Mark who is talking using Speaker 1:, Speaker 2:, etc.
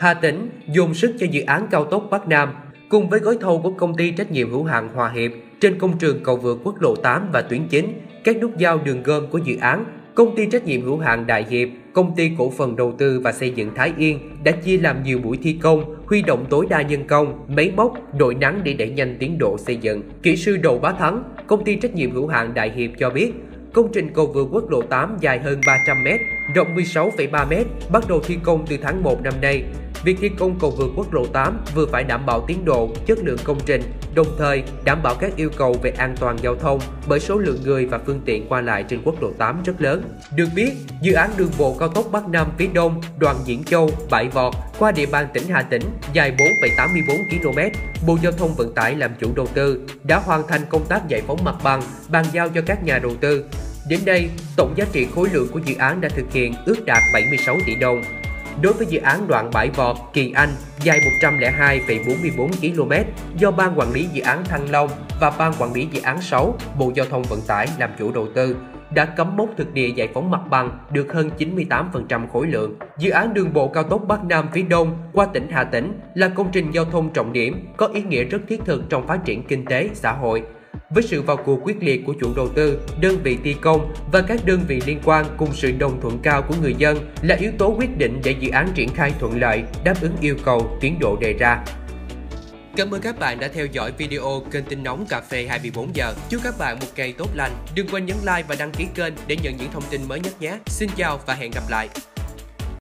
Speaker 1: Hà Tĩnh dồn sức cho dự án cao tốc Bắc Nam. Cùng với gói thầu của công ty trách nhiệm hữu hạn Hòa Hiệp trên công trường cầu vượt quốc lộ 8 và tuyến chính, các nút giao đường gom của dự án, công ty trách nhiệm hữu hạn Đại Hiệp, công ty cổ phần đầu tư và xây dựng Thái Yên đã chia làm nhiều buổi thi công, huy động tối đa nhân công, máy móc, đội nắng để đẩy nhanh tiến độ xây dựng. Kỹ sư Đỗ Bá Thắng, công ty trách nhiệm hữu hạn Đại Hiệp cho biết, công trình cầu vượt quốc lộ 8 dài hơn 300 m, rộng 16,3 m, bắt đầu thi công từ tháng 1 năm nay. Việc thi công cầu vượt quốc lộ 8 vừa phải đảm bảo tiến độ, chất lượng công trình, đồng thời đảm bảo các yêu cầu về an toàn giao thông bởi số lượng người và phương tiện qua lại trên quốc lộ 8 rất lớn. Được biết, dự án đường bộ cao tốc Bắc Nam phía Đông, đoạn Diễn Châu, Bãi Vọt qua địa bàn tỉnh Hà Tĩnh dài 4,84 km, Bộ Giao thông Vận tải làm chủ đầu tư đã hoàn thành công tác giải phóng mặt bằng, bàn giao cho các nhà đầu tư. Đến đây, tổng giá trị khối lượng của dự án đã thực hiện ước đạt 76 tỷ đồng. Đối với dự án đoạn Bãi Vọt, Kỳ Anh dài 102,44 km do Ban Quản lý Dự án Thăng Long và Ban Quản lý Dự án 6, Bộ Giao thông Vận tải làm chủ đầu tư, đã cắm mốc thực địa giải phóng mặt bằng được hơn 98% khối lượng. Dự án đường bộ cao tốc Bắc Nam phía Đông qua tỉnh Hà Tĩnh là công trình giao thông trọng điểm, có ý nghĩa rất thiết thực trong phát triển kinh tế, xã hội. Với sự vào cuộc quyết liệt của chủ đầu tư, đơn vị thi công và các đơn vị liên quan cùng sự đồng thuận cao của người dân là yếu tố quyết định để dự án triển khai thuận lợi, đáp ứng yêu cầu, tiến độ đề ra. Cảm ơn các bạn đã theo dõi video kênh tin nóng cà phê 24 giờ. Chúc các bạn một ngày tốt lành. Đừng quên nhấn like và đăng ký kênh để nhận những thông tin mới nhất nhé. Xin chào và hẹn gặp lại.